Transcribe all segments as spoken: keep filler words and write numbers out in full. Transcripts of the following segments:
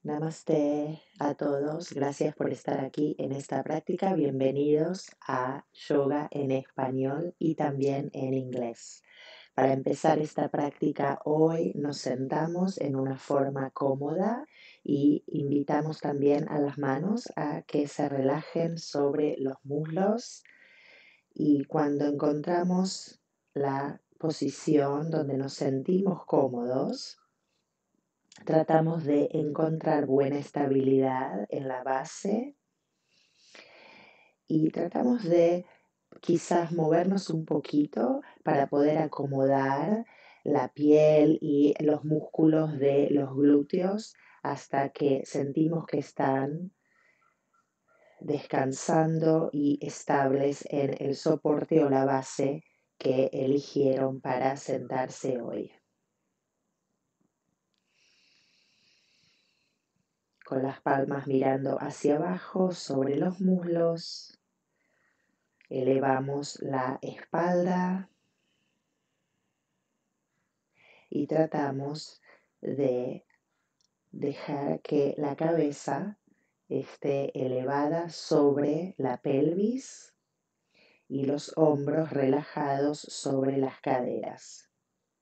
Namaste a todos, gracias por estar aquí en esta práctica. Bienvenidos a Yoga en español y también en inglés. Para empezar esta práctica hoy nos sentamos en una forma cómoda y invitamos también a las manos a que se relajen sobre los muslos y cuando encontramos la posición donde nos sentimos cómodos, tratamos de encontrar buena estabilidad en la base y tratamos de quizás movernos un poquito para poder acomodar la piel y los músculos de los glúteos hasta que sentimos que están descansando y estables en el soporte o la base que eligieron para sentarse hoy. Con las palmas mirando hacia abajo sobre los muslos, elevamos la espalda y tratamos de dejar que la cabeza esté elevada sobre la pelvis y los hombros relajados sobre las caderas.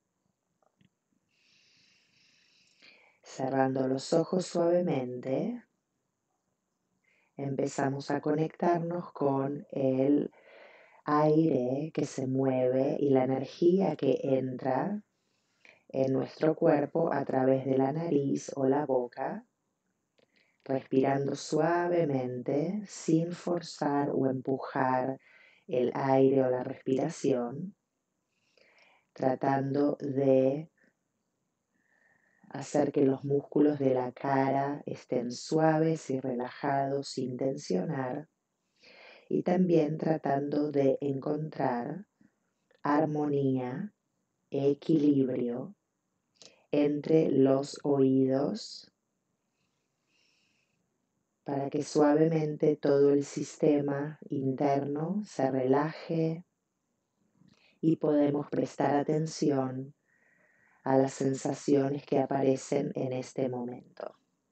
Cerrando los ojos suavemente, empezamos a conectarnos con el aire que se mueve y la energía que entra en nuestro cuerpo a través de la nariz o la boca, respirando suavemente sin forzar o empujar el aire o la respiración, tratando de hacer que los músculos de la cara estén suaves y relajados sin tensionar, y también tratando de encontrar armonía, equilibrio entre los oídos para que suavemente todo el sistema interno se relaje y podemos prestar atención a las sensaciones que aparecen en este momento.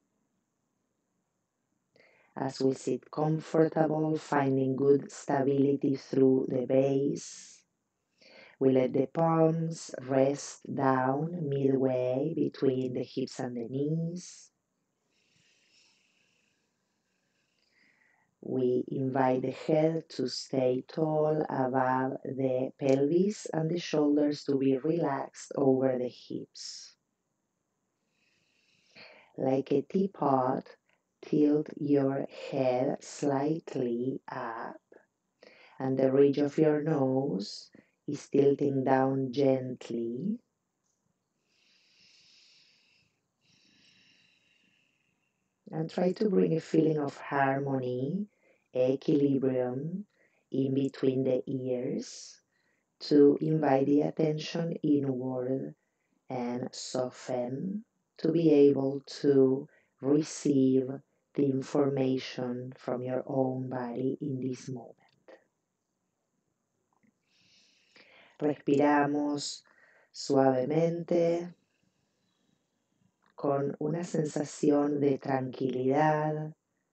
As we sit comfortable, finding good stability through the base, we let the palms rest down midway between the hips and the knees. We invite the head to stay tall above the pelvis and the shoulders to be relaxed over the hips. Like a teapot, tilt your head slightly up, and the ridge of your nose is tilting down gently. And try to bring a feeling of harmony, equilibrium in between the ears to invite the attention inward and soften to be able to receive the information from your own body in this moment. Respiramos suavemente con una sensación de tranquilidad,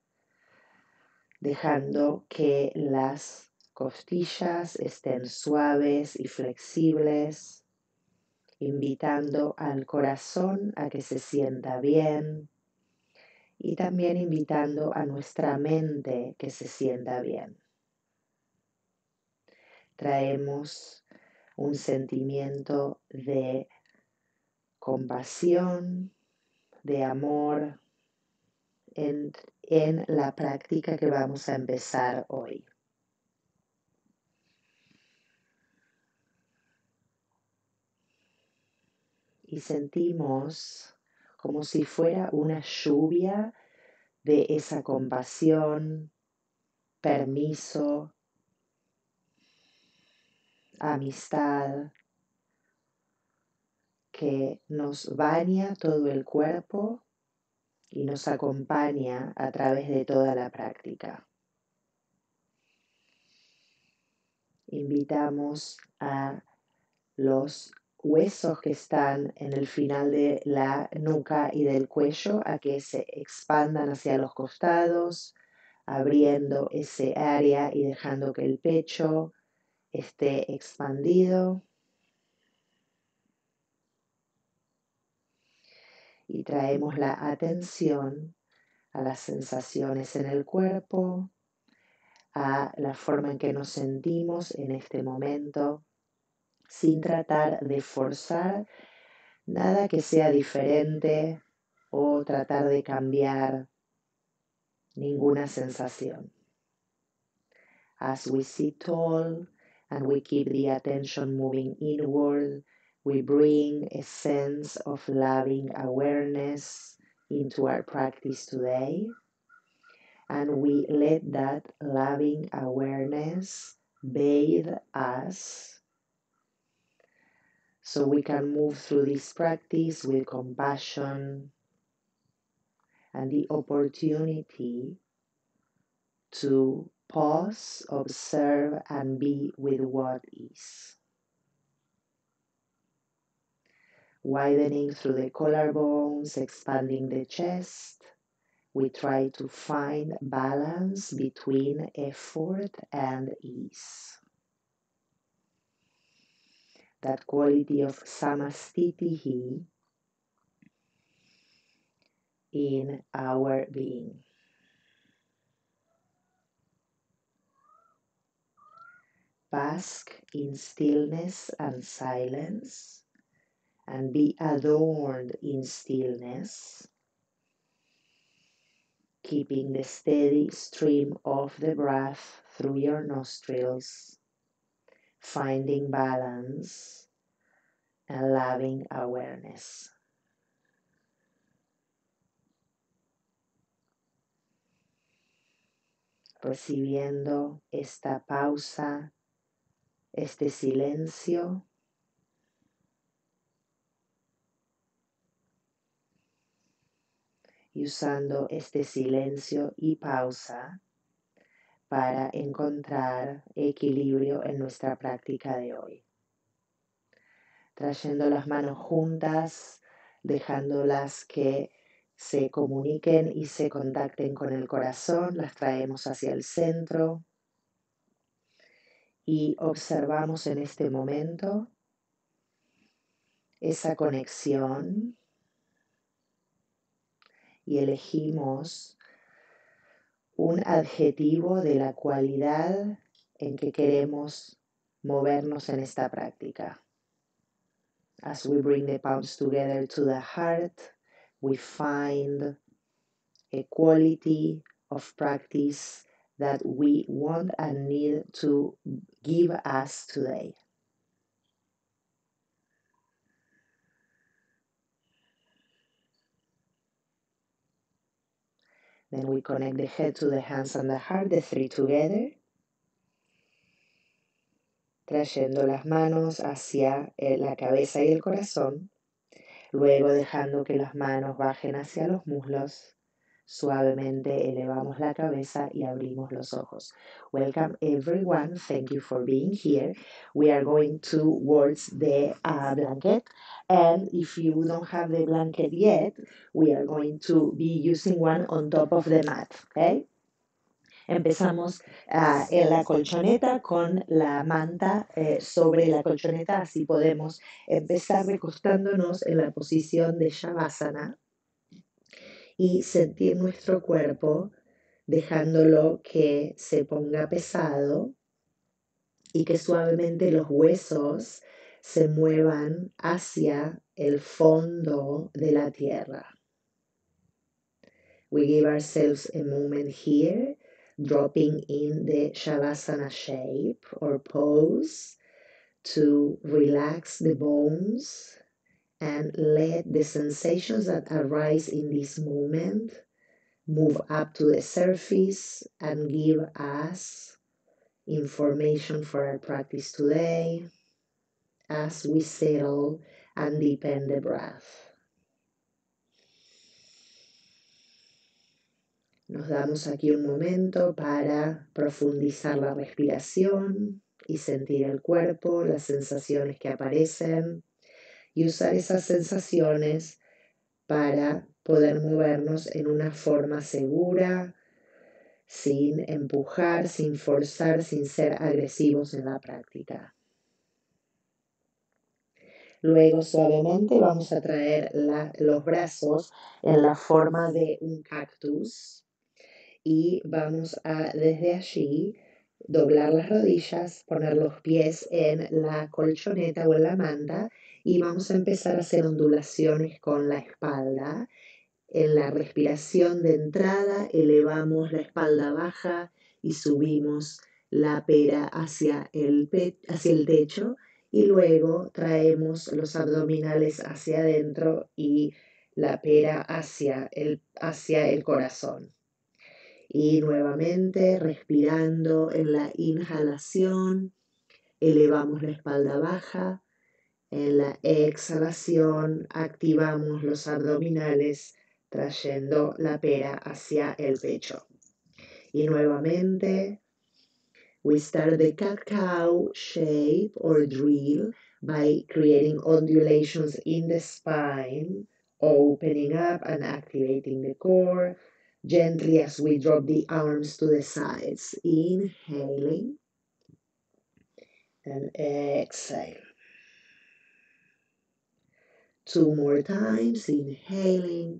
dejando que las costillas estén suaves y flexibles, invitando al corazón a que se sienta bien y también invitando a nuestra mente que se sienta bien. Traemos un sentimiento de compasión, de amor en, en la práctica que vamos a empezar hoy. Y sentimos como si fuera una lluvia de esa compasión, permiso, amistad, que nos baña todo el cuerpo y nos acompaña a través de toda la práctica. Invitamos a los huesos que están en el final de la nuca y del cuello a que se expandan hacia los costados, abriendo ese área y dejando que el pecho esté expandido. Y traemos la atención a las sensaciones en el cuerpo, a la forma en que nos sentimos en este momento, sin tratar de forzar nada que sea diferente o tratar de cambiar ninguna sensación. As we sit tall and we keep the attention moving inward, we bring a sense of loving awareness into our practice today. And we let that loving awareness bathe us so we can move through this practice with compassion and the opportunity to pause, observe, and be with what is. Widening through the collarbones, expanding the chest, we try to find balance between effort and ease. That quality of samastitihi in our being. Bask in stillness and silence, and be adorned in stillness, keeping the steady stream of the breath through your nostrils, finding balance and loving awareness. Recibiendo esta pausa, este silencio, y usando este silencio y pausa para encontrar equilibrio en nuestra práctica de hoy. Trayendo las manos juntas, dejándolas que se comuniquen y se contacten con el corazón, las traemos hacia el centro y observamos en este momento esa conexión y elegimos un adjetivo de la cualidad en que queremos movernos en esta práctica. As we bring the palms together to the heart, we find a quality of practice that we want and need to give us today. Then we connect the head to the hands and the heart, the three together, trayendo las manos hacia la cabeza y el corazón, luego dejando que las manos bajen hacia los muslos. Suavemente elevamos la cabeza y abrimos los ojos. Welcome everyone. Thank you for being here. We are going towards the uh, blanket. And if you don't have the blanket yet, we are going to be using one on top of the mat. Okay? Empezamos uh, en la colchoneta con la manta eh, sobre la colchoneta. Así podemos empezar recostándonos en la posición de Shavasana y sentir nuestro cuerpo dejándolo que se ponga pesado y que suavemente los huesos se muevan hacia el fondo de la tierra. We give ourselves a moment here, dropping in the Shavasana shape or pose to relax the bones and let the sensations that arise in this moment move up to the surface and give us information for our practice today as we settle and deepen the breath. Nos damos aquí un momento para profundizar la respiración y sentir el cuerpo, las sensaciones que aparecen. y usar esas sensaciones para poder movernos en una forma segura, sin empujar, sin forzar, sin ser agresivos en la práctica. Luego suavemente vamos a traer la, los brazos en la forma de un cactus y vamos a desde allí doblar las rodillas, poner los pies en la colchoneta o en la manta y vamos a empezar a hacer ondulaciones con la espalda. En la respiración de entrada elevamos la espalda baja y subimos la pera hacia el, pe hacia el techo y luego traemos los abdominales hacia adentro y la pera hacia el, hacia el corazón. Y nuevamente respirando en la inhalación, elevamos la espalda baja. En la exhalación activamos los abdominales trayendo la pera hacia el pecho. Y nuevamente, we start the cat-cow shape or drill by creating undulations in the spine, opening up and activating the core, gently as we drop the arms to the sides, inhaling and exhale. Two more times, inhaling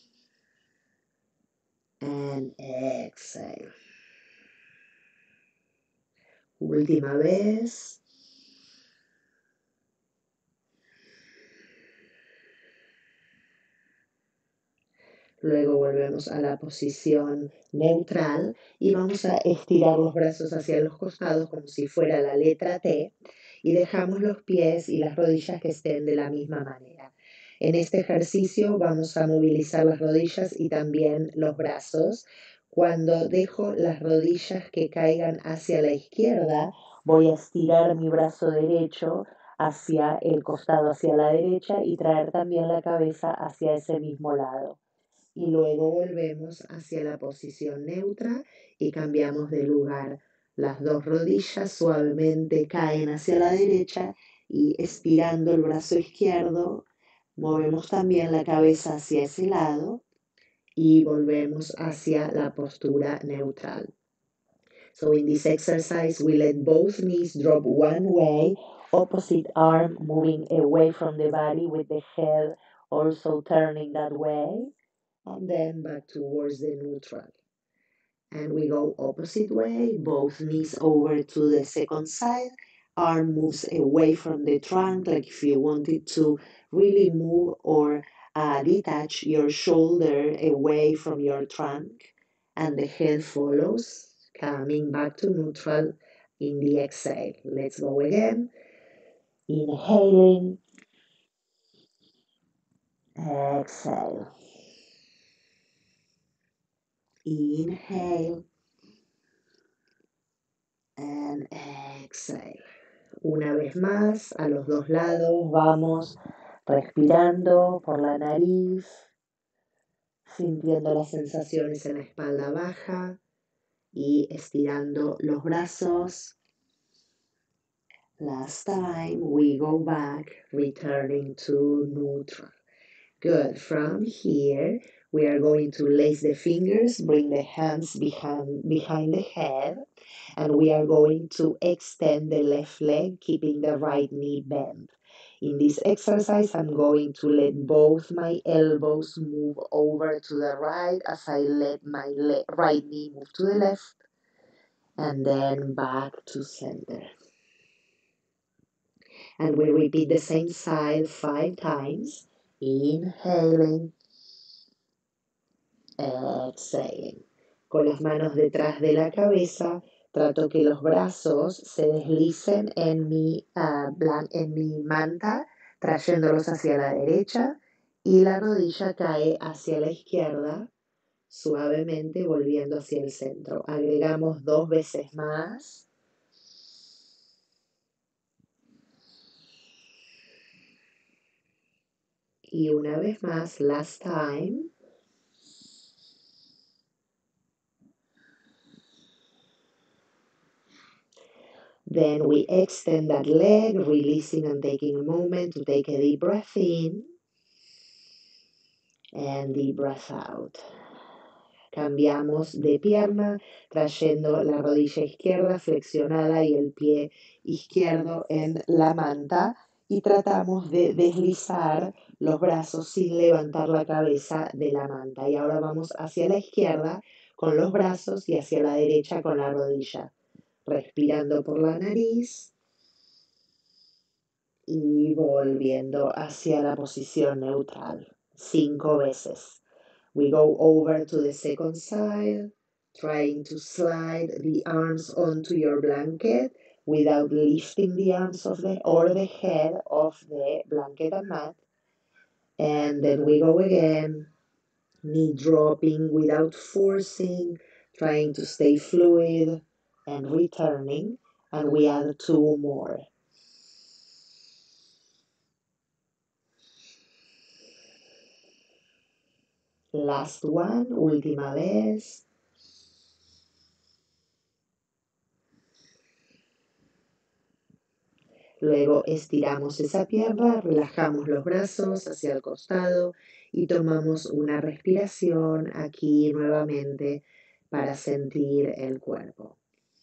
and exhale. Última vez. Luego volvemos a la posición neutral y vamos a estirar los brazos hacia los costados como si fuera la letra T y dejamos los pies y las rodillas que estén de la misma manera. En este ejercicio vamos a movilizar las rodillas y también los brazos. Cuando dejo las rodillas que caigan hacia la izquierda, voy a estirar mi brazo derecho hacia el costado, hacia la derecha y traer también la cabeza hacia ese mismo lado. Y luego volvemos hacia la posición neutra y cambiamos de lugar. Las dos rodillas suavemente caen hacia la derecha y estirando el brazo izquierdo, movemos también la cabeza hacia ese lado y volvemos hacia la postura neutral. So in this exercise, we let both knees drop one way, opposite arm moving away from the body with the head also turning that way. And then back towards the neutral. And we go opposite way, both knees over to the second side, arm moves away from the trunk, like if you wanted to really move or uh, detach your shoulder away from your trunk, and the head follows, coming back to neutral in the exhale. Let's go again. Inhaling, exhale. Inhale and exhale. Una vez más, a los dos lados vamos respirando por la nariz, sintiendo las sensaciones en la espalda baja y estirando los brazos. Last time we go back, returning to neutral. Good. From here, we are going to lace the fingers, bring the hands behind, behind the head, and we are going to extend the left leg, keeping the right knee bent. In this exercise, I'm going to let both my elbows move over to the right as I let my le- right knee move to the left, and then back to center. And we repeat the same side five times. Inhaling, exhaling. Con las manos detrás de la cabeza, trato que los brazos se deslicen en mi, uh, blan- en mi manta, trayéndolos hacia la derecha y la rodilla cae hacia la izquierda, suavemente volviendo hacia el centro. Agregamos dos veces más. Y una vez más, last time. Then we extend that leg, releasing and taking a moment to take a deep breath in and deep breath out. Cambiamos de pierna, trayendo la rodilla izquierda flexionada y el pie izquierdo en la manta, y tratamos de deslizar los brazos sin levantar la cabeza de la manta. Y ahora vamos hacia la izquierda con los brazos y hacia la derecha con la rodilla. Respirando por la nariz y volviendo hacia la posición neutral. Cinco veces. We go over to the second side, trying to slide the arms onto your blanket without lifting the arms of the or the head of the blanket and mat. And then we go again, knee dropping without forcing, trying to stay fluid and returning. And we add two more. Last one, última vez. Luego estiramos esa pierna, relajamos los brazos hacia el costado y tomamos una respiración aquí nuevamente para sentir el cuerpo.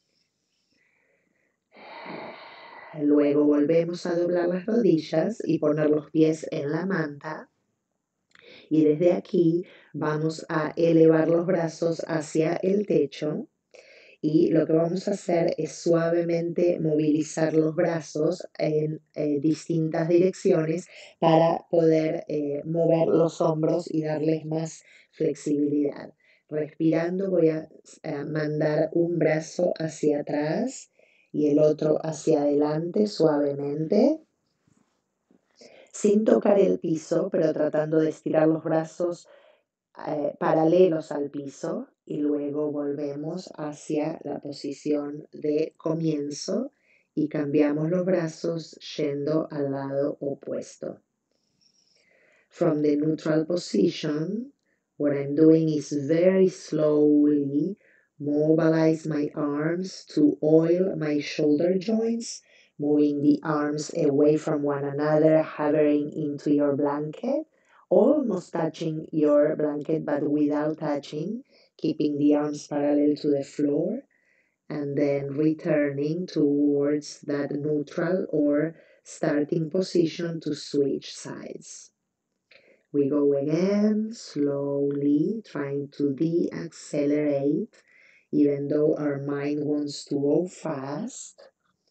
Luego volvemos a doblar las rodillas y poner los pies en la manta. Y desde aquí vamos a elevar los brazos hacia el techo. Y lo que vamos a hacer es suavemente movilizar los brazos en eh, distintas direcciones para poder eh, mover los hombros y darles más flexibilidad. Respirando voy a, a mandar un brazo hacia atrás y el otro hacia adelante suavemente, sin tocar el piso, pero tratando de estirar los brazos Eh, paralelos al piso, y luego volvemos hacia la posición de comienzo y cambiamos los brazos yendo al lado opuesto. From the neutral position, what I'm doing is very slowly mobilize my arms to oil my shoulder joints, moving the arms away from one another, hovering into your blanket, almost touching your blanket but without touching, keeping the arms parallel to the floor, and then returning towards that neutral or starting position to switch sides. We go again, slowly, trying to de-accelerate, even though our mind wants to go fast.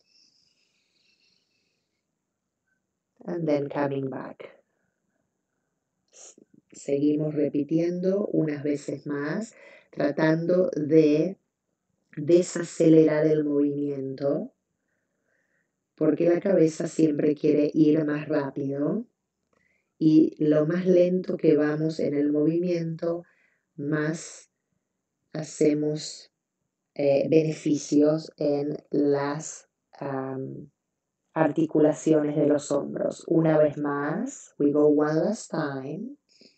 And then coming back. Seguimos repitiendo unas veces más, tratando de desacelerar el movimiento, porque la cabeza siempre quiere ir más rápido, y lo más lento que vamos en el movimiento, más hacemos eh, beneficios en las um, articulaciones de los hombros. Una vez más, we go one last time.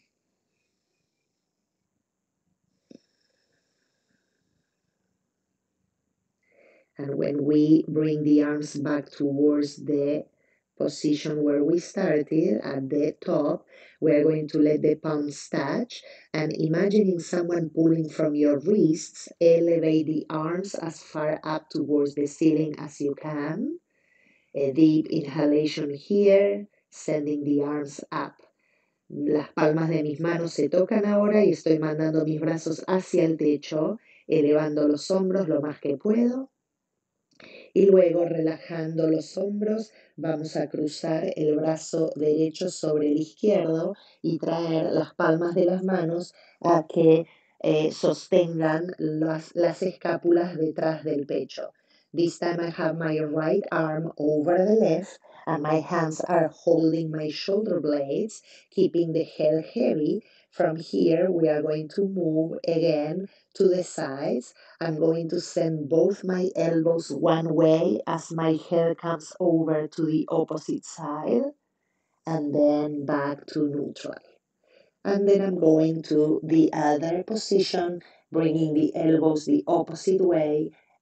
And when we bring the arms back towards the position where we started at the top, we are going to let the palms touch, and imagining someone pulling from your wrists, elevate the arms as far up towards the ceiling as you can. A deep inhalation here, sending the arms up. Las palmas de mis manos se tocan ahora y estoy mandando mis brazos hacia el techo, elevando los hombros lo más que puedo. Y luego, relajando los hombros, vamos a cruzar el brazo derecho sobre el izquierdo y traer las palmas de las manos a que eh, sostengan las, las escápulas detrás del pecho. This time I have my right arm over the left and my hands are holding my shoulder blades, keeping the head heavy. From here, we are going to move again to the sides. I'm going to send both my elbows one way as my head comes over to the opposite side, and then back to neutral. And then I'm going to the other position, bringing the elbows the opposite way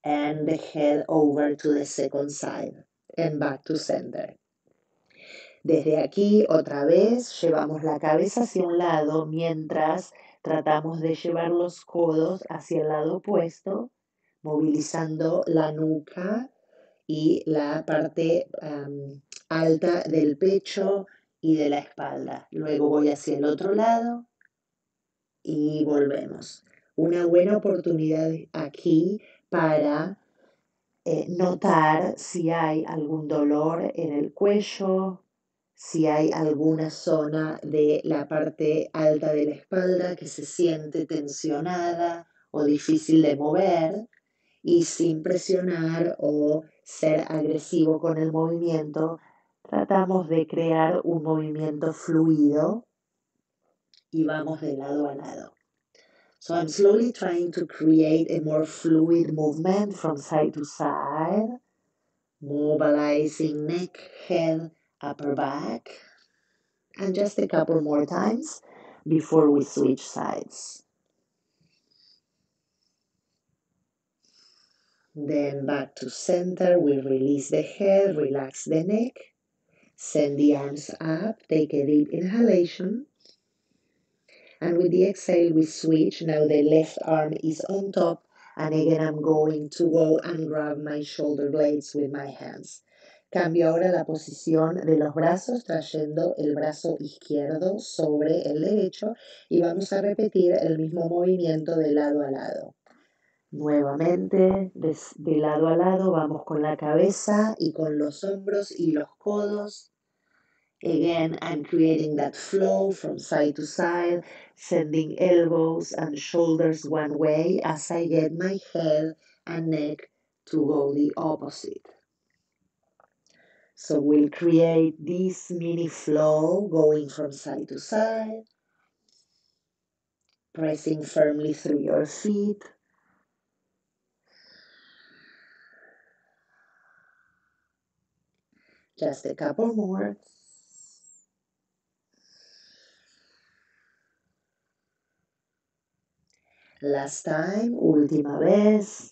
and the head over to the second side and back to center. Desde aquí, otra vez, llevamos la cabeza hacia un lado mientras tratamos de llevar los codos hacia el lado opuesto, movilizando la nuca y la parte um, alta del pecho y de la espalda. Luego voy hacia el otro lado y volvemos. Una buena oportunidad aquí para eh, notar si hay algún dolor en el cuello, si hay alguna zona de la parte alta de la espalda que se siente tensionada o difícil de mover, y sin presionar o ser agresivo con el movimiento, tratamos de crear un movimiento fluido y vamos de lado a lado. So I'm slowly trying to create a more fluid movement from side to side, mobilizing neck, head, upper back, and just a couple more times before we switch sides. Then back to center, we release the head, relax the neck, send the arms up, take a deep inhalation. And with the exhale, we switch. Now the left arm is on top. And again, I'm going to go and grab my shoulder blades with my hands. Cambio ahora la posición de los brazos, trayendo el brazo izquierdo sobre el derecho. Y vamos a repetir el mismo movimiento de lado a lado. Nuevamente, de, de lado a lado, vamos con la cabeza y con los hombros y los codos. Again, I'm creating that flow from side to side, sending elbows and shoulders one way as I get my head and neck to go the opposite. So we'll create this mini flow going from side to side, pressing firmly through your feet. Just a couple more. Last time, última vez.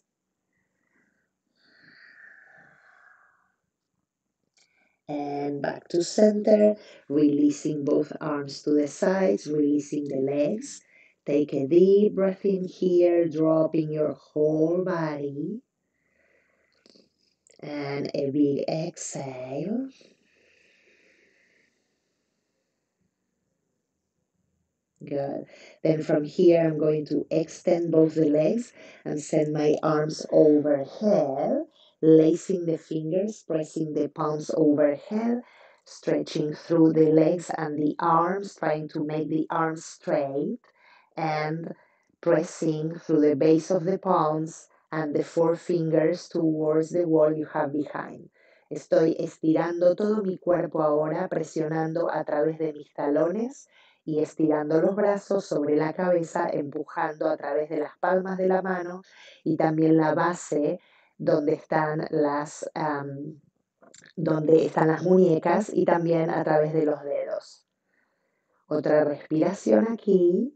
And back to center, releasing both arms to the sides, releasing the legs. Take a deep breath in here, dropping your whole body. And a big exhale. Good. Then from here, I'm going to extend both the legs and send my arms overhead, lacing the fingers, pressing the palms overhead, stretching through the legs and the arms, trying to make the arms straight, and pressing through the base of the palms and the four fingers towards the wall you have behind. Estoy estirando todo mi cuerpo ahora, presionando a través de mis talones y estirando los brazos sobre la cabeza, empujando a través de las palmas de la mano y también la base donde están las, um, donde están las muñecas y también a través de los dedos. Otra respiración aquí.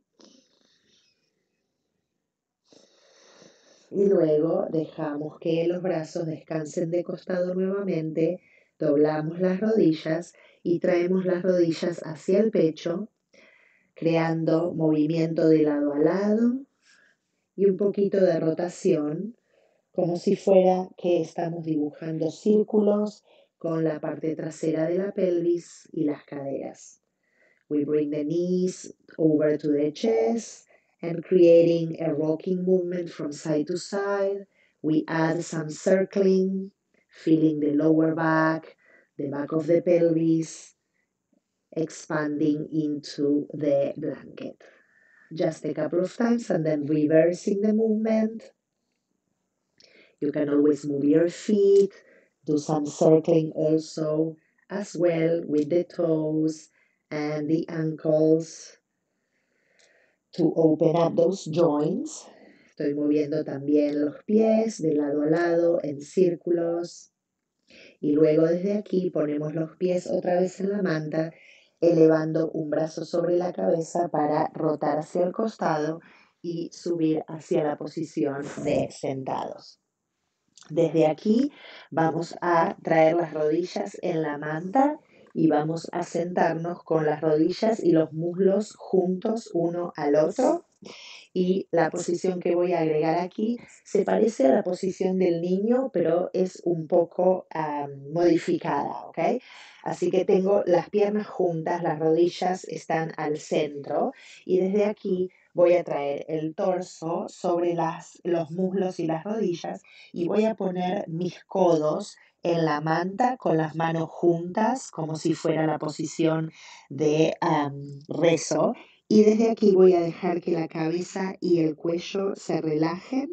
Y luego dejamos que los brazos descansen de costado nuevamente, doblamos las rodillas y traemos las rodillas hacia el pecho, creando movimiento de lado a lado y un poquito de rotación, como si fuera que estamos dibujando círculos con la parte trasera de la pelvis y las caderas. We bring the knees over to the chest and creating a rocking movement from side to side. We add some circling, feeling the lower back, the back of the pelvis, expanding into the blanket. Just a couple of times and then reversing the movement. You can always move your feet, do some circling also as well with the toes and the ankles to open up those joints. Estoy moviendo también los pies de lado a lado en círculos. Y luego desde aquí ponemos los pies otra vez en la manta, elevando un brazo sobre la cabeza para rotar hacia el costado y subir hacia la posición de sentados. Desde aquí vamos a traer las rodillas en la manta y vamos a sentarnos con las rodillas y los muslos juntos uno al otro. Y la posición que voy a agregar aquí se parece a la posición del niño, pero es un poco um, modificada, ¿ok? Así que tengo las piernas juntas, las rodillas están al centro y desde aquí voy a traer el torso sobre las, los muslos y las rodillas y voy a poner mis codos en la manta con las manos juntas, como si fuera la posición de um, rezo. Y desde aquí voy a dejar que la cabeza y el cuello se relajen,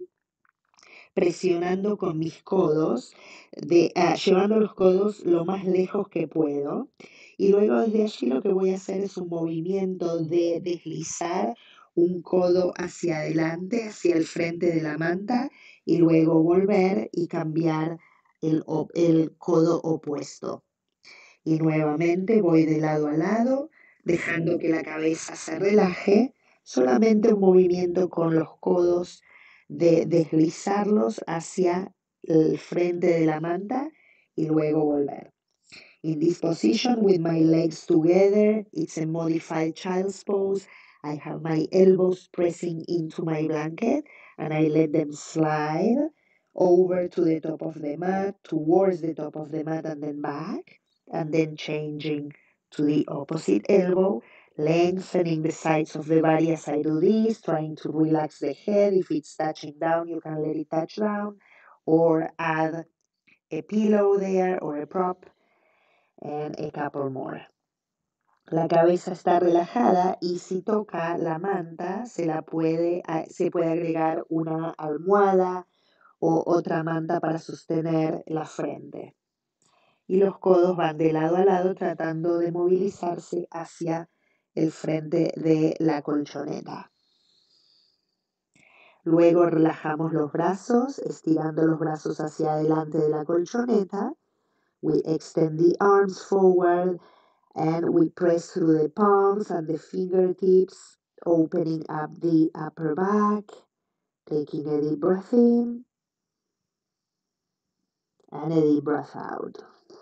presionando con mis codos, de, ah, llevando los codos lo más lejos que puedo. Y luego desde allí lo que voy a hacer es un movimiento de deslizar un codo hacia adelante, hacia el frente de la manta, y luego volver y cambiar el, op- el codo opuesto. Y nuevamente voy de lado a lado, dejando que la cabeza se relaje, solamente un movimiento con los codos de deslizarlos hacia el frente de la manta y luego volver. In this position, with my legs together, it's a modified child's pose. I have my elbows pressing into my blanket and I let them slide over to the top of the mat, towards the top of the mat, and then back, and then changing to the opposite elbow, lengthening the sides of the body as I do this, trying to relax the head. If it's touching down, you can let it touch down, or add a pillow there or a prop and a couple more. La cabeza está relajada y si toca la manta se la puede, se puede agregar una almohada o otra manta para sostener la frente. Y los codos van de lado a lado tratando de movilizarse hacia el frente de la colchoneta. Luego relajamos los brazos, estirando los brazos hacia adelante de la colchoneta. We extend the arms forward and we press through the palms and the fingertips, opening up the upper back, taking a deep breath in and a deep breath out.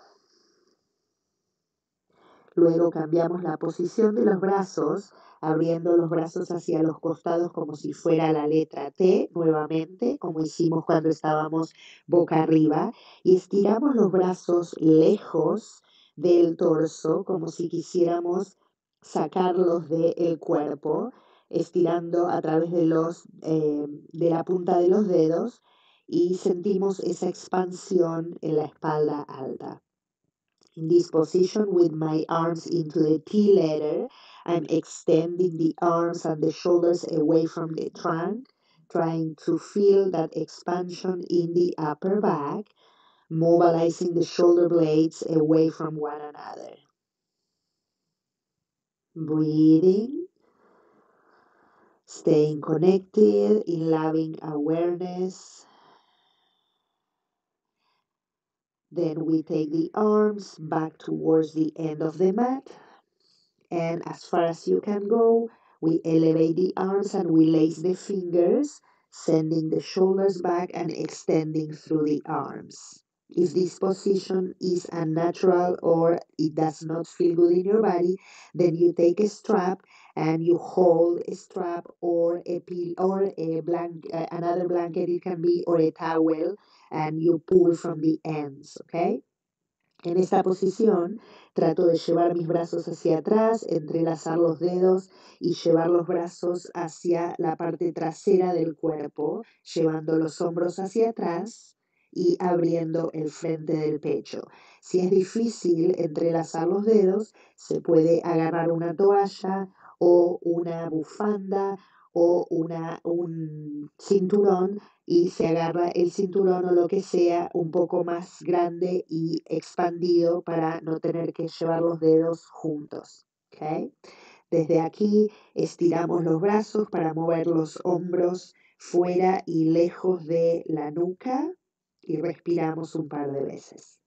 Luego cambiamos la posición de los brazos, abriendo los brazos hacia los costados como si fuera la letra T, nuevamente, como hicimos cuando estábamos boca arriba, y estiramos los brazos lejos del torso, como si quisiéramos sacarlos del cuerpo, estirando a través de, los, eh, de la punta de los dedos, y sentimos esa expansión en la espalda alta. In this position, with my arms into the T letter, I'm extending the arms and the shoulders away from the trunk, trying to feel that expansion in the upper back, mobilizing the shoulder blades away from one another. Breathing, staying connected in loving awareness. Then we take the arms back towards the end of the mat. And as far as you can go, we elevate the arms and we lace the fingers, sending the shoulders back and extending through the arms. If this position is unnatural or it does not feel good in your body, then you take a strap and you hold a strap or a pill or a blank, uh, another blanket it can be, or a towel, and you pull from the ends, okay? En esta posición trato de llevar mis brazos hacia atrás, entrelazar los dedos y llevar los brazos hacia la parte trasera del cuerpo, llevando los hombros hacia atrás y abriendo el frente del pecho. Si es difícil entrelazar los dedos, se puede agarrar una toalla o una bufanda o una, un cinturón y se agarra el cinturón o lo que sea un poco más grande y expandido para no tener que llevar los dedos juntos. ¿Okay? Desde aquí estiramos los brazos para mover los hombros fuera y lejos de la nuca y respiramos un par de veces.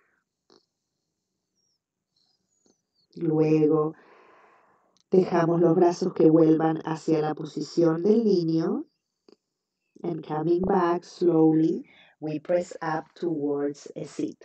Luego dejamos los brazos que vuelvan hacia la posición del niño. And coming back slowly, we press up towards a seat.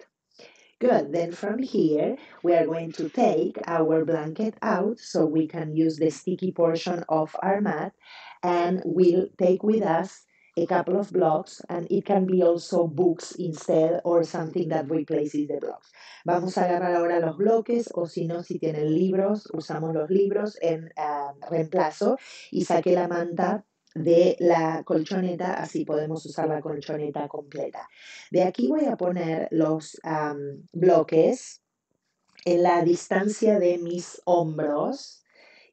Good, then from here, we are going to take our blanket out so we can use the sticky portion of our mat, and we'll take with us a couple of blocks, and it can be also books instead or something that replaces the blocks. Vamos a agarrar ahora los bloques, o si no, si tienen libros, usamos los libros en uh, reemplazo, y saqué la manta de la colchoneta, así podemos usar la colchoneta completa. De aquí voy a poner los um, bloques en la distancia de mis hombros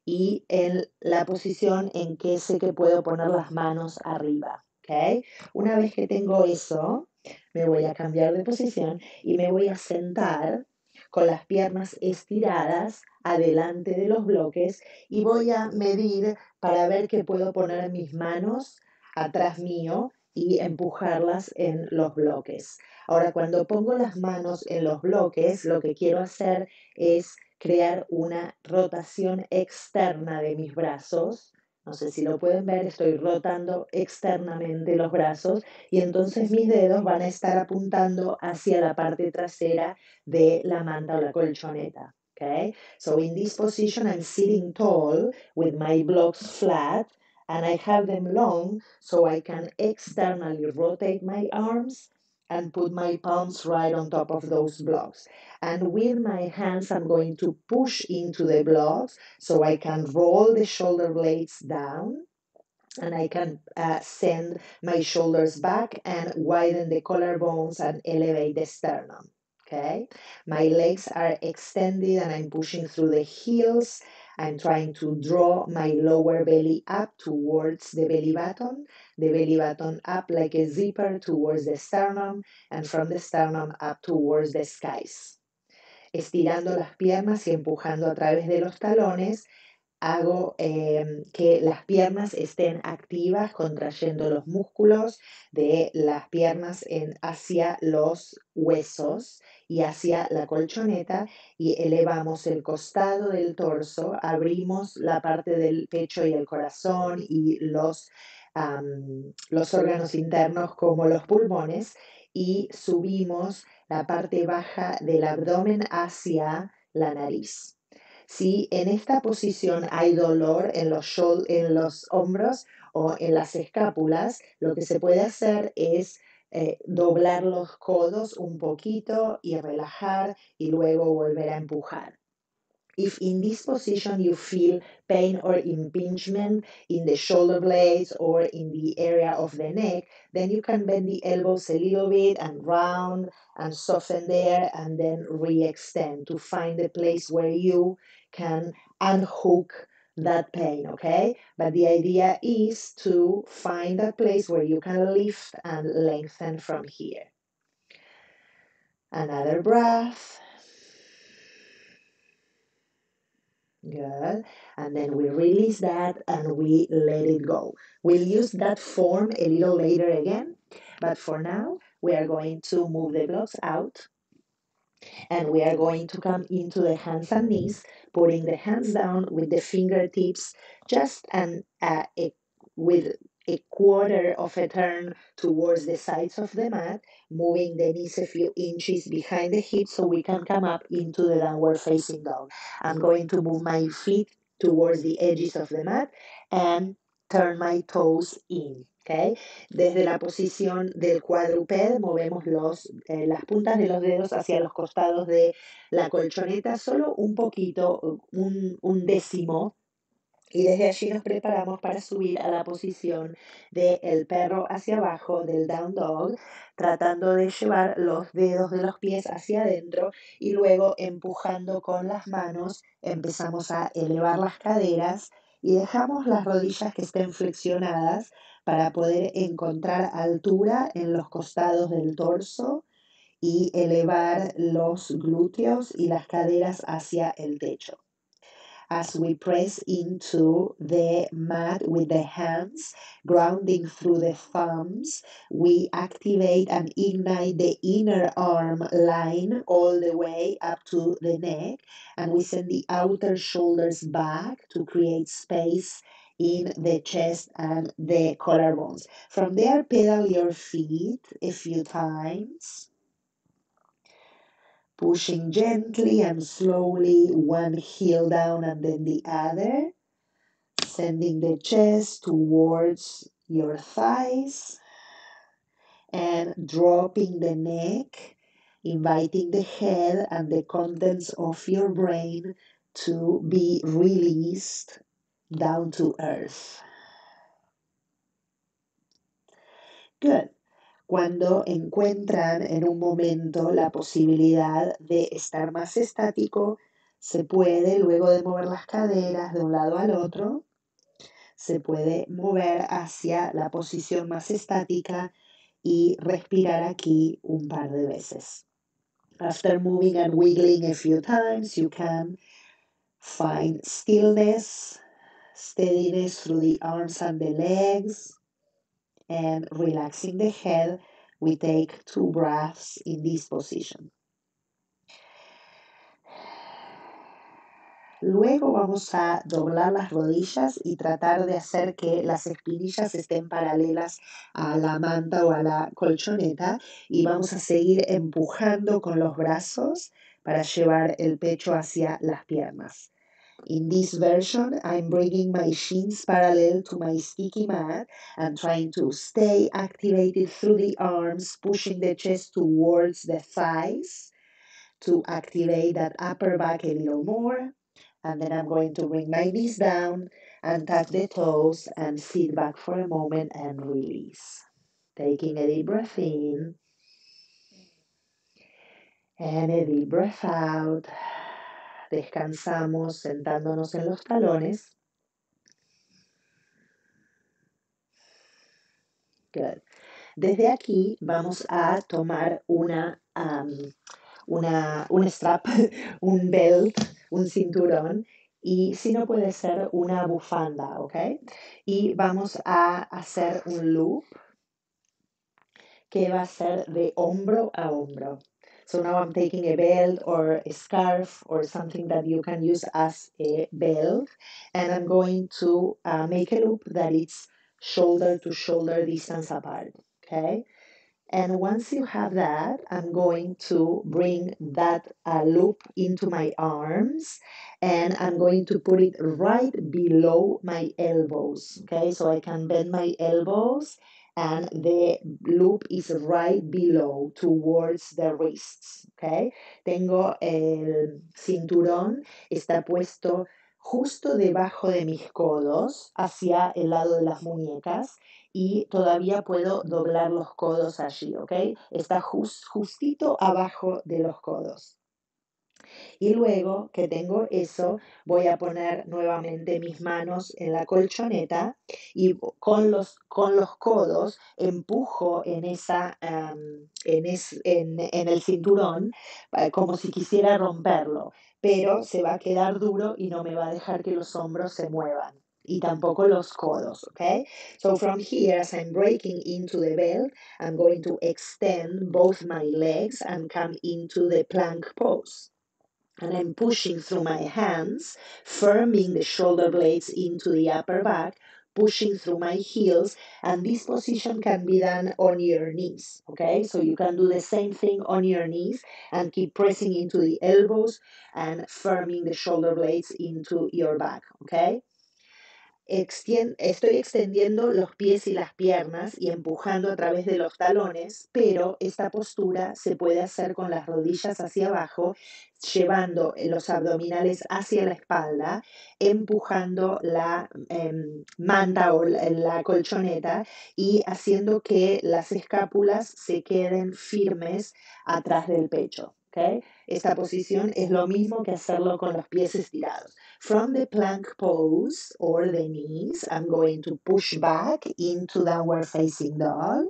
y en la posición en que sé que puedo poner las manos arriba. ¿Okay? Una vez que tengo eso, me voy a cambiar de posición y me voy a sentar con las piernas estiradas adelante de los bloques y voy a medir para ver que puedo poner mis manos atrás mío y empujarlas en los bloques. Ahora, cuando pongo las manos en los bloques, lo que quiero hacer es crear una rotación externa de mis brazos. No sé si lo pueden ver, estoy rotando externamente los brazos y entonces mis dedos van a estar apuntando hacia la parte trasera de la manta o la colchoneta. Okay? So in this position, I'm sitting tall with my blocks flat and I have them long so I can externally rotate my arms and put my palms right on top of those blocks. And with my hands, I'm going to push into the blocks so I can roll the shoulder blades down and I can uh, send my shoulders back and widen the collarbones and elevate the sternum. Okay, my legs are extended and I'm pushing through the heels. I'm trying to draw my lower belly up towards the belly button, the belly button up like a zipper towards the sternum, and from the sternum up towards the skies. Estirando las piernas y empujando a través de los talones, hago eh, que las piernas estén activas, contrayendo los músculos de las piernas en, hacia los huesos y hacia la colchoneta y elevamos el costado del torso, abrimos la parte del pecho y el corazón y los, um, los órganos internos como los pulmones y subimos la parte baja del abdomen hacia la nariz. Si en esta posición hay dolor en los, en los hombros o en las escápulas, lo que se puede hacer es eh, doblar los codos un poquito y relajar y luego volver a empujar. If in this position you feel pain or impingement in the shoulder blades or in the area of the neck, then you can bend the elbows a little bit and round and soften there and then re-extend to find the place where you can unhook that pain, okay? But the idea is to find that place where you can lift and lengthen from here. Another breath. Good. And then we release that and we let it go. We'll use that form a little later again, but for now, we are going to move the blocks out and we are going to come into the hands and knees, putting the hands down with the fingertips just an, uh, a, with a quarter of a turn towards the sides of the mat, moving the knees a few inches behind the hips so we can come up into the downward facing dog. I'm going to move my feet towards the edges of the mat and turn my toes in. Okay. Desde la posición del cuadrúpedo movemos los, eh, las puntas de los dedos hacia los costados de la colchoneta, solo un poquito, un, un décimo. Y desde allí nos preparamos para subir a la posición del perro hacia abajo, del down dog, tratando de llevar los dedos de los pies hacia adentro y luego empujando con las manos, empezamos a elevar las caderas y dejamos las rodillas que estén flexionadas para poder encontrar altura en los costados del torso y elevar los glúteos y las caderas hacia el techo. As we press into the mat with the hands, grounding through the thumbs, we activate and ignite the inner arm line all the way up to the neck, and we send the outer shoulders back to create space in the chest and the collarbones. From there, pedal your feet a few times, pushing gently and slowly one heel down and then the other, sending the chest towards your thighs and dropping the neck, inviting the head and the contents of your brain to be released down to earth. Good. Cuando encuentran en un momento la posibilidad de estar más estático, se puede, luego de mover las caderas de un lado al otro, se puede mover hacia la posición más estática y respirar aquí un par de veces. After moving and wiggling a few times, you can find stillness, steadiness through the arms and the legs, and relaxing the head. We take two breaths in this position. Luego vamos a doblar las rodillas y tratar de hacer que las espinillas estén paralelas a la manta o a la colchoneta y vamos a seguir empujando con los brazos para llevar el pecho hacia las piernas. In this version, I'm bringing my shins parallel to my sticky mat and trying to stay activated through the arms, pushing the chest towards the thighs to activate that upper back a little more. And then I'm going to bring my knees down and tuck the toes and sit back for a moment and release. Taking a deep breath in and a deep breath out. Descansamos sentándonos en los talones. Good. Desde aquí vamos a tomar una, um, una, un strap, un belt, un cinturón y si no puede ser una bufanda, ¿ok? Y vamos a hacer un loop que va a ser de hombro a hombro. So now I'm taking a belt or a scarf or something that you can use as a belt and I'm going to uh, make a loop that is shoulder to shoulder distance apart, okay? And once you have that, I'm going to bring that uh, loop into my arms and I'm going to put it right below my elbows. Okay, so I can bend my elbows and the loop is right below towards the wrists. Okay, tengo el cinturón, está puesto justo debajo de mis codos hacia el lado de las muñecas y todavía puedo doblar los codos allí, ¿ok? Está just, justito abajo de los codos. Y luego que tengo eso, voy a poner nuevamente mis manos en la colchoneta y con los, con los codos empujo en, esa, um, en, es, en, en el cinturón uh, como si quisiera romperlo, pero se va a quedar duro y no me va a dejar que los hombros se muevan. Y tampoco los codos, okay? So from here, as I'm breaking into the belt, I'm going to extend both my legs and come into the plank pose. And I'm pushing through my hands, firming the shoulder blades into the upper back, pushing through my heels, and this position can be done on your knees, okay? So you can do the same thing on your knees and keep pressing into the elbows and firming the shoulder blades into your back, okay? Extien- estoy extendiendo los pies y las piernas y empujando a través de los talones, pero esta postura se puede hacer con las rodillas hacia abajo, llevando los abdominales hacia la espalda, empujando la eh, manta o la, la colchoneta y haciendo que las escápulas se queden firmes atrás del pecho. ¿Okay? Esta posición es lo mismo que hacerlo con los pies estirados. From the plank pose or the knees, I'm going to push back into downward facing dog.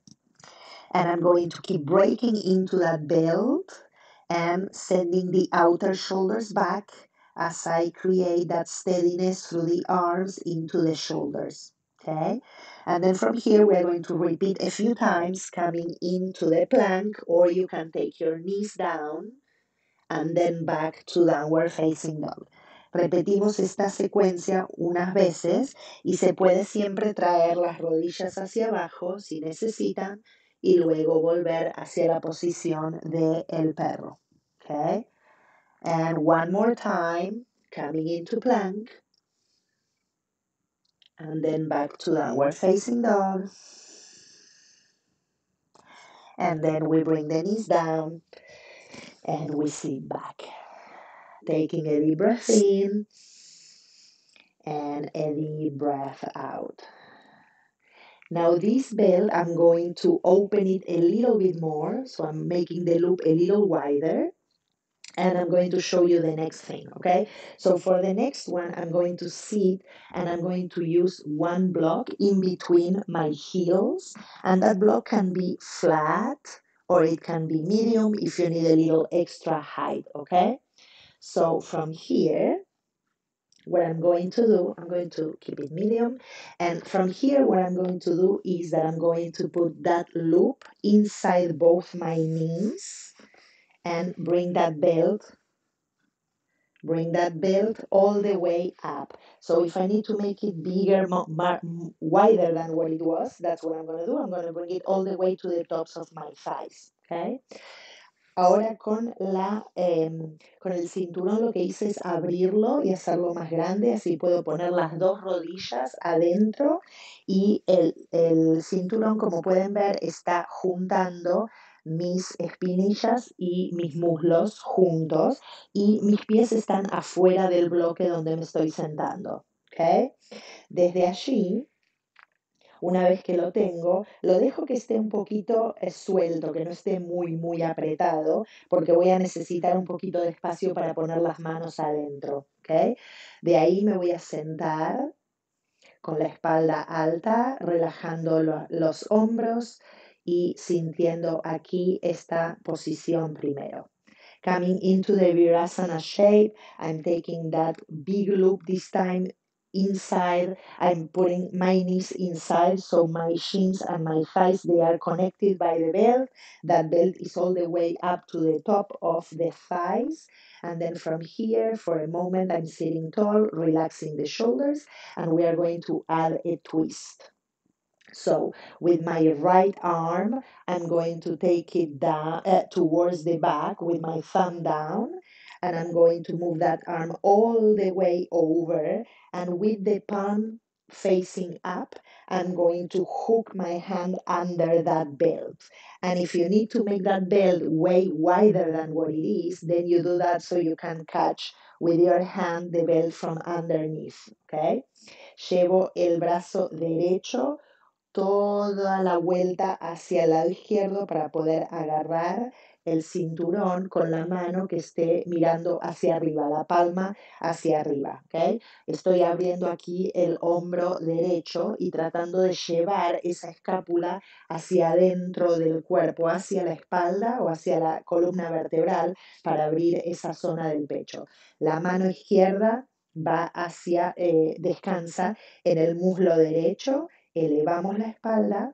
And I'm going to keep breaking into that belt and sending the outer shoulders back as I create that steadiness through the arms into the shoulders. Okay, and then from here we're going to repeat a few times coming into the plank, or you can take your knees down and then back to downward facing dog. Repetimos esta secuencia unas veces y se puede siempre traer las rodillas hacia abajo si necesitan y luego volver hacia la posición del perro. Okay? And one more time, coming into plank. And then back to downward facing dog. And then we bring the knees down and we sit back. Taking a deep breath in and a deep breath out. Now this belt, I'm going to open it a little bit more. So I'm making the loop a little wider. And I'm going to show you the next thing, okay? So for the next one, I'm going to sit and I'm going to use one block in between my heels. And that block can be flat or it can be medium if you need a little extra height, okay? So from here, what I'm going to do, I'm going to keep it medium. And from here, what I'm going to do is that I'm going to put that loop inside both my knees and bring that belt Bring that belt all the way up. So if I need to make it bigger, mo- mar- wider than what it was, that's what I'm going to do. I'm going to bring it all the way to the tops of my thighs. Okay? Ahora con, la, eh, con el cinturón lo que hice es abrirlo y hacerlo más grande, así puedo poner las dos rodillas adentro y el, el cinturón, como pueden ver, está juntando mis espinillas y mis muslos juntos y mis pies están afuera del bloque donde me estoy sentando. ¿Okay? Desde allí, una vez que lo tengo, lo dejo que esté un poquito eh, suelto, que no esté muy, muy apretado, porque voy a necesitar un poquito de espacio para poner las manos adentro. ¿Okay? De ahí me voy a sentar con la espalda alta, relajando lo- los hombros y sintiendo aquí esta posición primero. Coming into the Virasana shape, I'm taking that big loop this time inside. I'm putting my knees inside, so my shins and my thighs, they are connected by the belt. That belt is all the way up to the top of the thighs. And then from here, for a moment, I'm sitting tall, relaxing the shoulders, and we are going to add a twist. So with my right arm, I'm going to take it down uh, towards the back with my thumb down, and I'm going to move that arm all the way over, and with the palm facing up, I'm going to hook my hand under that belt. And if you need to make that belt way wider than what it is, then you do that so you can catch with your hand the belt from underneath, okay? Llevo el brazo derecho toda la vuelta hacia el lado izquierdo para poder agarrar el cinturón con la mano que esté mirando hacia arriba, la palma hacia arriba. ¿Okay? Estoy abriendo aquí el hombro derecho y tratando de llevar esa escápula hacia adentro del cuerpo, hacia la espalda o hacia la columna vertebral para abrir esa zona del pecho. La mano izquierda va hacia, eh, descansa en el muslo derecho. Elevamos la espalda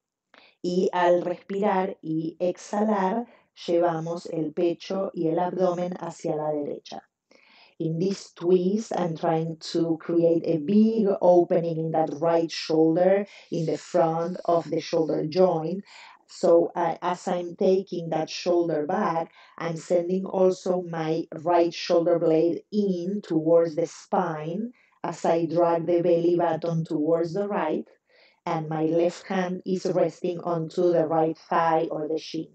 y al respirar y exhalar llevamos el pecho y el abdomen hacia la derecha. In this twist, I'm trying to create a big opening in that right shoulder, in the front of the shoulder joint. So uh, as I'm taking that shoulder back, I'm sending also my right shoulder blade in towards the spine as I drag the belly button towards the right, and my left hand is resting onto the right thigh or the shin.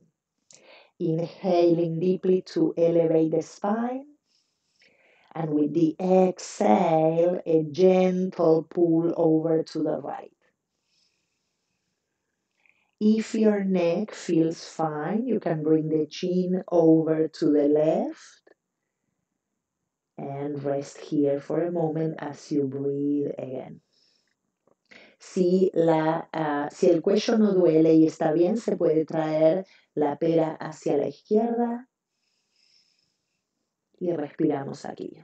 Inhaling deeply to elevate the spine. And with the exhale, a gentle pull over to the right. If your neck feels fine, you can bring the chin over to the left and rest here for a moment as you breathe again. Si, la, uh, si el cuello no duele y está bien, se puede traer la pera hacia la izquierda y respiramos aquí.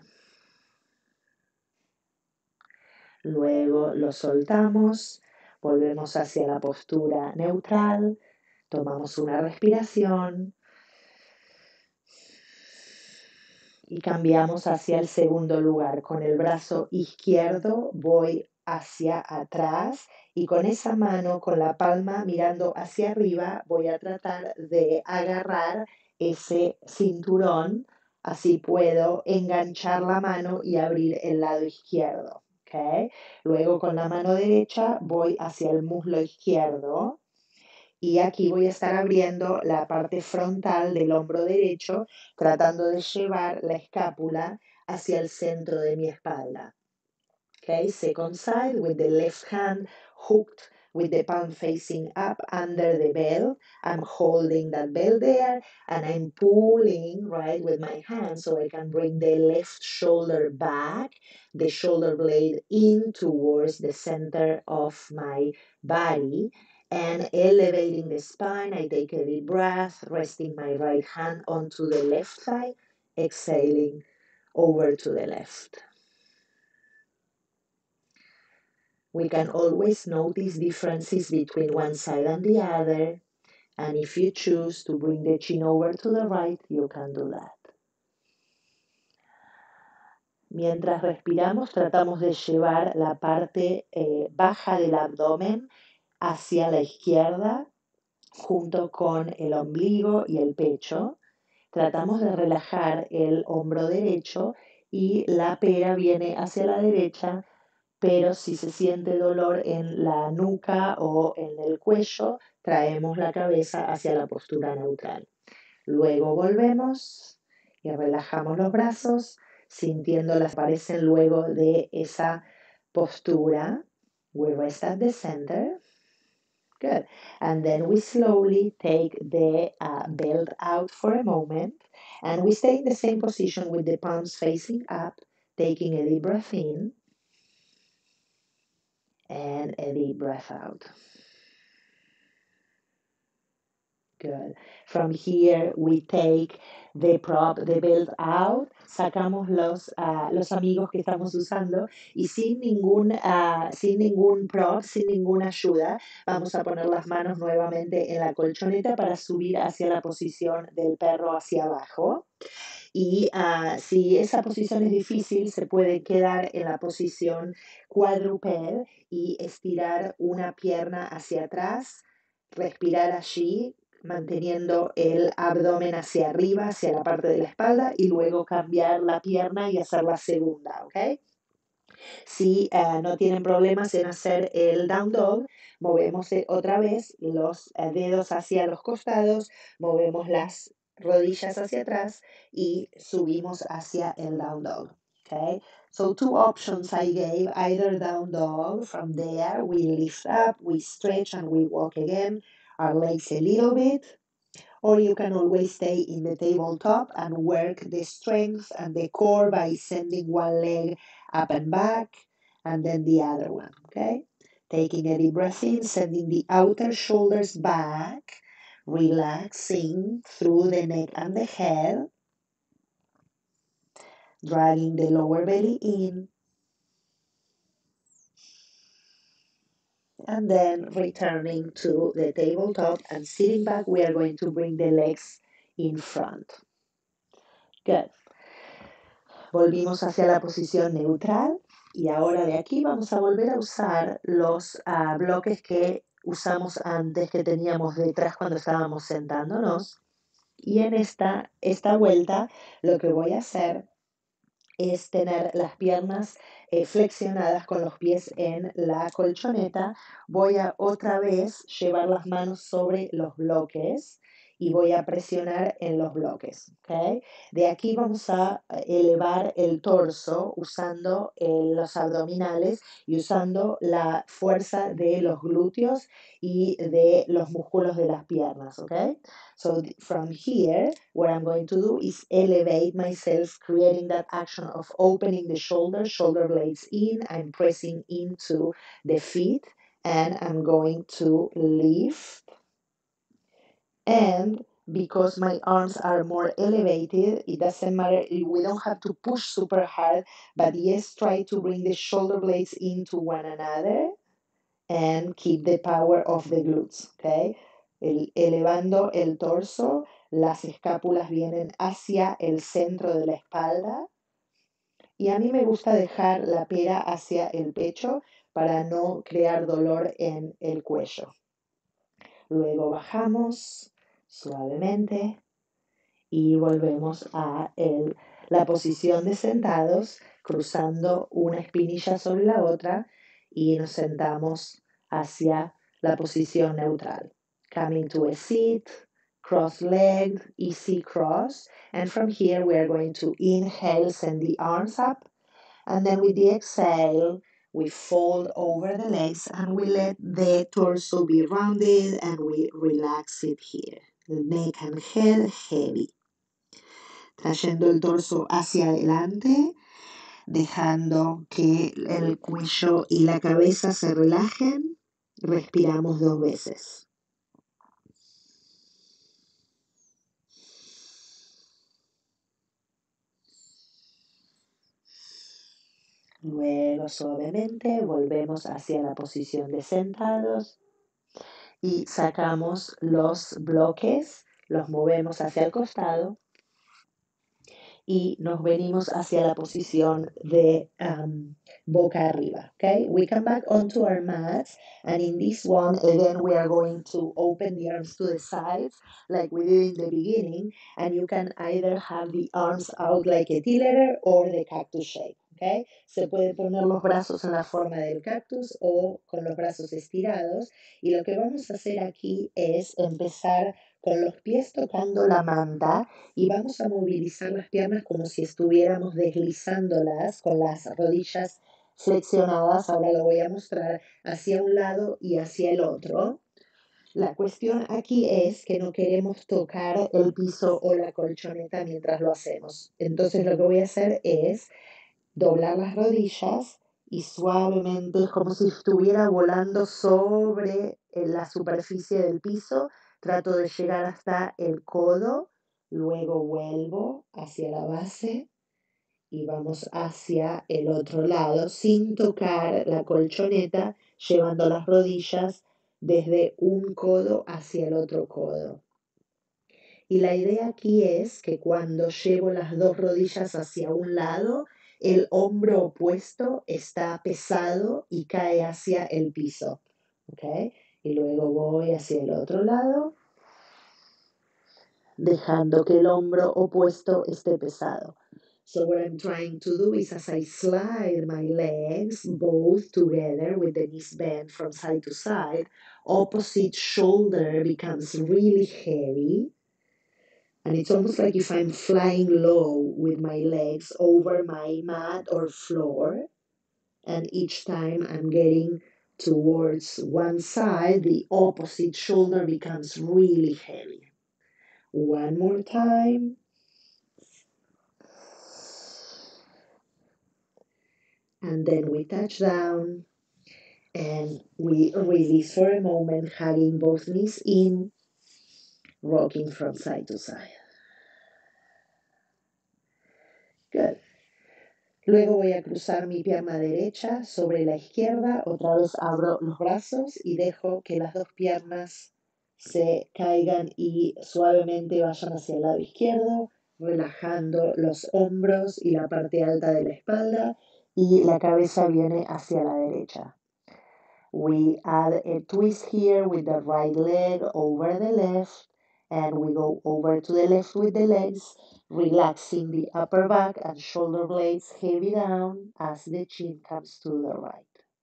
Luego lo soltamos, volvemos hacia la postura neutral, tomamos una respiración Y cambiamos hacia el segundo lugar. Con el brazo izquierdo voy hacia atrás y con esa mano, con la palma mirando hacia arriba, voy a tratar de agarrar ese cinturón. Así puedo enganchar la mano y abrir el lado izquierdo. ¿Ok? Luego con la mano derecha voy hacia el muslo izquierdo. Y aquí voy a estar abriendo la parte frontal del hombro derecho, tratando de llevar la escápula hacia el centro de mi espalda. Okay, second side with the left hand hooked with the palm facing up under the belt. I'm holding that belt there and I'm pulling, right, with my hand so I can bring the left shoulder back, the shoulder blade in towards the center of my body and elevating the spine. I take a deep breath, resting my right hand onto the left thigh, exhaling over to the left. We can always notice differences between one side and the other, and if you choose to bring the chin over to the right, you can do that. Mientras respiramos, tratamos de llevar la parte eh, baja del abdomen hacia la izquierda, junto con el ombligo y el pecho. Tratamos de relajar el hombro derecho y la pera viene hacia la derecha, pero si se siente dolor en la nuca o en el cuello, traemos la cabeza hacia la postura neutral. Luego volvemos y relajamos los brazos, sintiéndolas aparecen luego de esa postura. We rest at the center. Good. And then we slowly take the uh, belt out for a moment. And we stay in the same position with the palms facing up, taking a deep breath in. And a deep breath out. Good. From here we take the prop, the belt out, sacamos los, uh, los amigos que estamos usando y sin ningún, uh, sin ningún prop, sin ninguna ayuda, vamos a poner las manos nuevamente en la colchoneta para subir hacia la posición del perro hacia abajo. Y uh, si esa posición es difícil, se puede quedar en la posición cuadrúped y estirar una pierna hacia atrás, respirar allí, manteniendo el abdomen hacia arriba, hacia la parte de la espalda, y luego cambiar la pierna y hacer la segunda, ¿ok? Si uh, no tienen problemas en hacer el down dog, movemos otra vez los uh, dedos hacia los costados, movemos las rodillas hacia atrás y subimos hacia el down dog. Okay, so two options I gave, either down dog, from there we lift up, we stretch and we walk again, our legs a little bit, or you can always stay in the tabletop and work the strength and the core by sending one leg up and back and then the other one, okay? Taking a deep breath in, sending the outer shoulders back, relaxing through the neck and the head, dragging the lower belly in, and then returning to the tabletop and sitting back. We are going to bring the legs in front. Good. Volvimos hacia la posición neutral y ahora de aquí vamos a volver a usar los uh, bloques que usamos antes, que teníamos detrás cuando estábamos sentándonos. Y en esta, esta vuelta lo que voy a hacer es tener las piernas eh, flexionadas con los pies en la colchoneta. Voy a otra vez llevar las manos sobre los bloques y voy a presionar en los bloques. ¿Okay? De aquí vamos a elevar el torso usando eh, los abdominales y usando la fuerza de los glúteos y de los músculos de las piernas. ¿Okay? So from here, what I'm going to do is elevate myself, creating that action of opening the shoulders, shoulder blades in. I'm pressing into the feet and I'm going to lift. And because my arms are more elevated, it doesn't matter, we don't have to push super hard, but yes, try to bring the shoulder blades into one another and keep the power of the glutes, okay? El, elevando el torso, Las escápulas vienen hacia el centro de la espalda y a mí me gusta dejar la pera hacia el pecho para no crear dolor en el cuello. Luego bajamos suavemente y volvemos a el- la posición de sentados, cruzando una espinilla sobre la otra y nos sentamos hacia la posición neutral. Coming to a seat, cross-legged, easy cross. And from here we are going to inhale, send the arms up. And then with the exhale, we fold over the legs and we let the torso be rounded and we relax it here. The neck and head heavy. Trayendo el torso hacia adelante, dejando que el cuello y la cabeza se relajen. Respiramos dos veces. Luego suavemente volvemos hacia la posición de sentados y sacamos los bloques, los movemos hacia el costado y nos venimos hacia la posición de um, boca arriba. Okay, we come back onto our mats, and in this one, again, we are going to open the arms to the sides like we did in the beginning, and you can either have the arms out like a T-letter or the cactus shape. Okay? Se puede poner los brazos en la forma del cactus o con los brazos estirados, y lo que vamos a hacer aquí es empezar con los pies tocando la manta y vamos a movilizar las piernas como si estuviéramos deslizándolas con las rodillas flexionadas. Ahora lo voy a mostrar hacia un lado y hacia el otro. La cuestión aquí es que no queremos tocar el piso o la colchoneta mientras lo hacemos. Entonces lo que voy a hacer es doblar las rodillas y suavemente, como si estuviera volando sobre la superficie del piso, trato de llegar hasta el codo, luego vuelvo hacia la base y vamos hacia el otro lado sin tocar la colchoneta, llevando las rodillas desde un codo hacia el otro codo. Y la idea aquí es que cuando llevo las dos rodillas hacia un lado, el hombro opuesto está pesado y cae hacia el piso. ¿Okay? Y luego voy hacia el otro lado, dejando que el hombro opuesto esté pesado. So what I'm trying to do is, as I slide my legs both together with the knees bent from side to side, opposite shoulder becomes really heavy. And it's almost like if I'm flying low with my legs over my mat or floor. And each time I'm getting towards one side, the opposite shoulder becomes really heavy. One more time. And then we touch down and we release for a moment, hugging both knees in, rocking from side to side. Good. Luego voy a cruzar mi pierna derecha sobre la izquierda, otra vez abro los brazos y dejo que las dos piernas se caigan y suavemente vayan hacia el lado izquierdo, relajando los hombros y la parte alta de la espalda, y la cabeza viene hacia la derecha. We add a twist here with the right leg over the left, and we go over to the left with the legs, relaxing the upper back and shoulder blades heavy down as the chin comes to the right.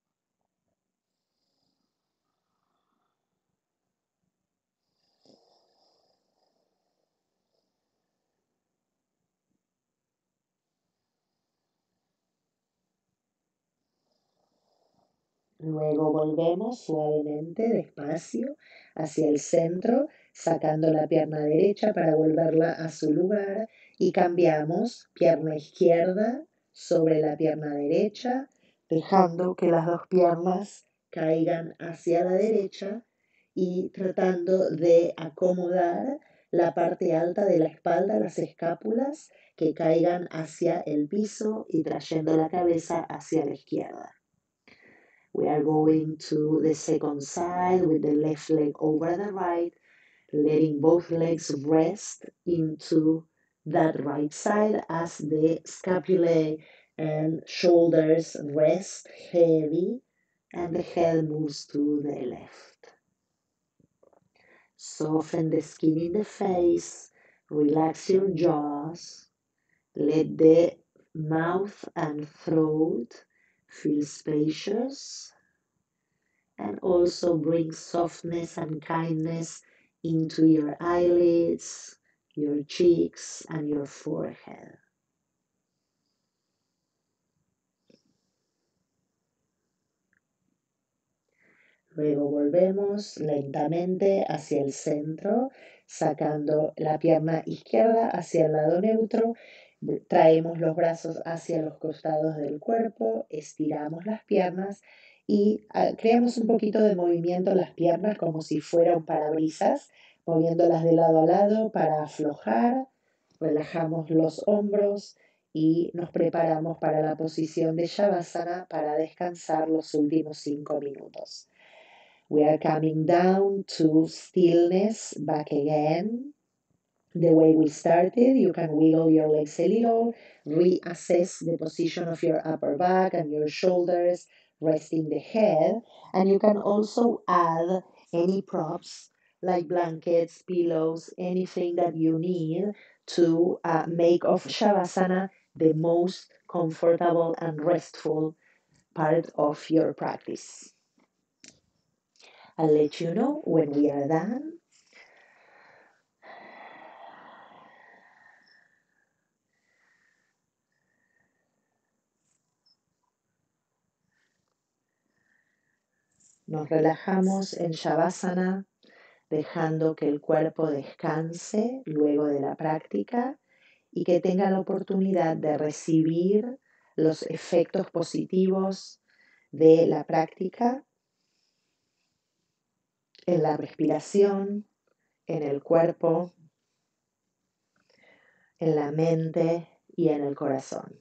Luego volvemos suavemente, despacio, hacia el centro, sacando la pierna derecha para volverla a su lugar, y cambiamos pierna izquierda sobre la pierna derecha, dejando que las dos piernas caigan hacia la derecha y tratando de acomodar la parte alta de la espalda, las escápulas, que caigan hacia el piso y trayendo la cabeza hacia la izquierda. We are going to the second side with the left leg over the right, letting both legs rest into that right side as the scapulae and shoulders rest heavy and the head moves to the left. Soften the skin in the face, relax your jaws, let the mouth and throat feel spacious, and also bring softness and kindness into your eyelids, your cheeks, and your forehead. Luego volvemos lentamente hacia el centro, sacando la pierna izquierda hacia el lado neutro. Traemos los brazos hacia los costados del cuerpo, estiramos las piernas y ah, creamos un poquito de movimiento en las piernas como si fuera un parabrisas, moviéndolas de lado a lado para aflojar. Relajamos los hombros y nos preparamos para la posición de Shavasana para descansar los últimos cinco minutos. We are coming down to stillness back again. The way we started, you can wiggle your legs a little, reassess the position of your upper back and your shoulders, resting the head, and you can also add any props like blankets, pillows, anything that you need to uh, make of Shavasana the most comfortable and restful part of your practice. I'll let you know when we are done. Nos relajamos en Shavasana, dejando que el cuerpo descanse luego de la práctica y que tenga la oportunidad de recibir los efectos positivos de la práctica en la respiración, en el cuerpo, en la mente y en el corazón.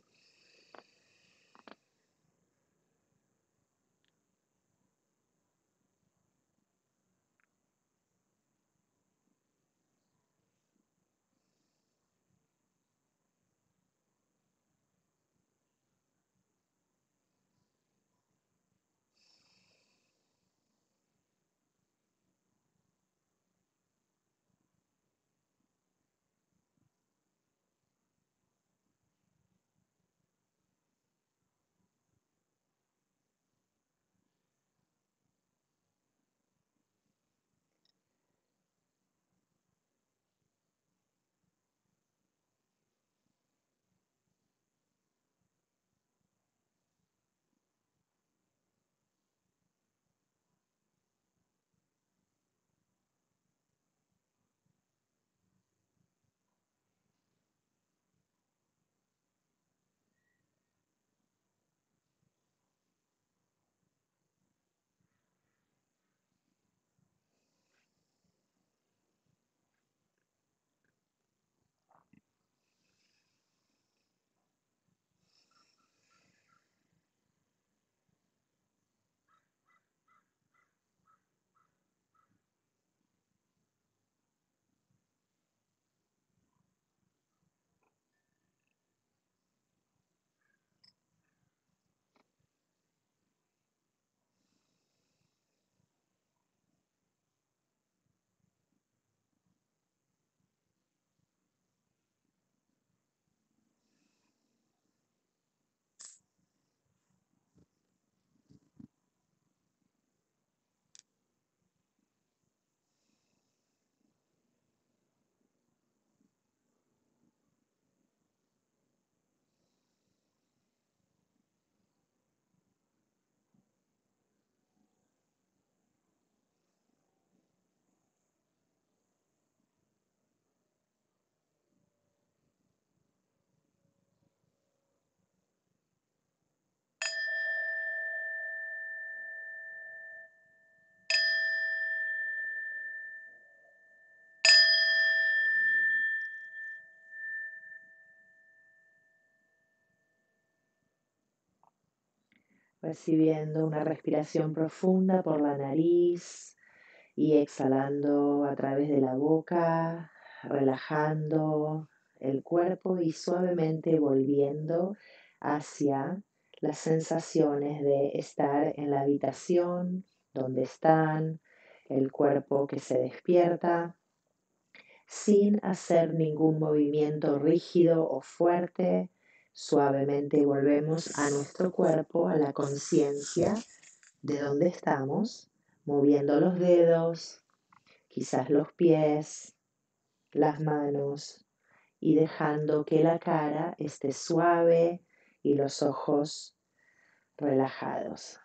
Recibiendo una respiración profunda por la nariz Y exhalando a través de la boca, relajando el cuerpo y suavemente volviendo hacia las sensaciones de estar en la habitación donde están, el cuerpo que se despierta, sin hacer ningún movimiento rígido o fuerte. Suavemente volvemos a nuestro cuerpo, a la conciencia de dónde estamos, moviendo los dedos, quizás los pies, las manos y dejando que la cara esté suave y los ojos relajados.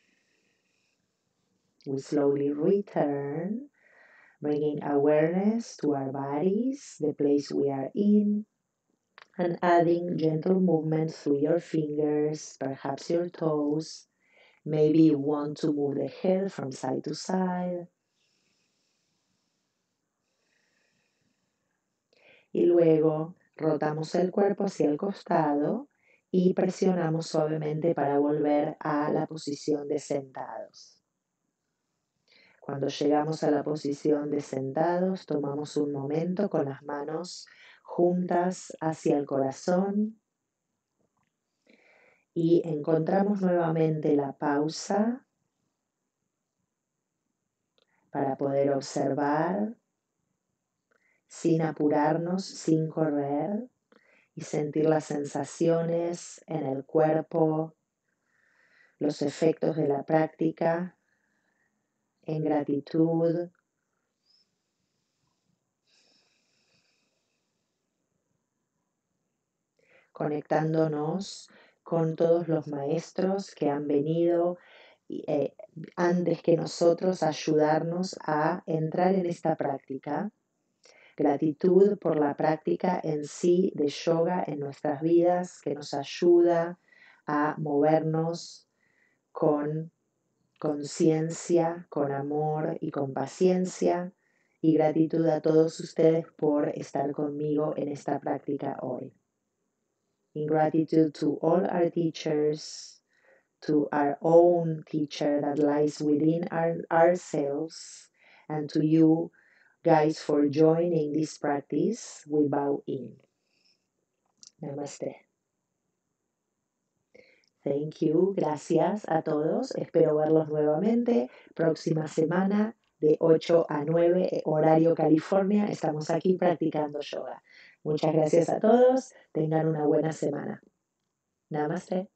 We slowly return, bringing awareness to our bodies, the place we are in, and adding gentle movements through your fingers, perhaps your toes. Maybe you want to move the head from side to side. Y luego rotamos el cuerpo hacia el costado y presionamos suavemente para volver a la posición de sentados. Cuando llegamos a la posición de sentados, tomamos un momento con las manos juntas hacia el corazón y encontramos nuevamente la pausa para poder observar sin apurarnos, sin correr, y sentir las sensaciones en el cuerpo, los efectos de la práctica en gratitud. Conectándonos con todos los maestros que han venido eh, antes que nosotros a ayudarnos a entrar en esta práctica. Gratitud por la práctica en sí de yoga en nuestras vidas, que nos ayuda a movernos con conciencia, con amor y con paciencia. Y gratitud a todos ustedes por estar conmigo en esta práctica hoy. In gratitude to all our teachers, to our own teacher that lies within our, ourselves, and to you guys for joining this practice, we bow in. Namaste. Thank you. Gracias a todos. Espero verlos nuevamente próxima semana de ocho a nueve, horario California. Estamos aquí practicando yoga. Muchas gracias a todos. Tengan una buena semana. Namaste.